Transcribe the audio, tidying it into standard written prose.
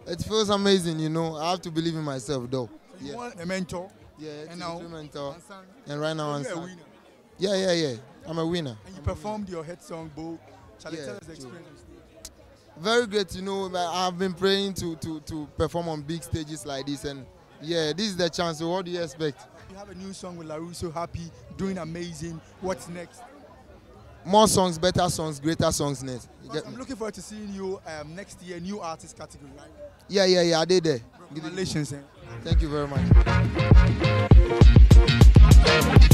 It feels amazing, you know. I have to believe in myself, though. So you want a mentor? Yeah, and now a mentor. Unsung. And right now, So you're a Unsung. winner. Yeah. I'm a winner. And you performed your hit song, Bo. Shall Yeah, tell us the true. experience on stage? Very great, you know. I've been praying to perform on big stages like this, and yeah, this is the chance. So what do you expect? You have a new song with LaRusso, Happy, doing amazing. What's next? More songs, better songs, greater songs next. I'm looking forward to seeing you next year, new artist category, right? Yeah, I did there. Congratulations. Thank you very much.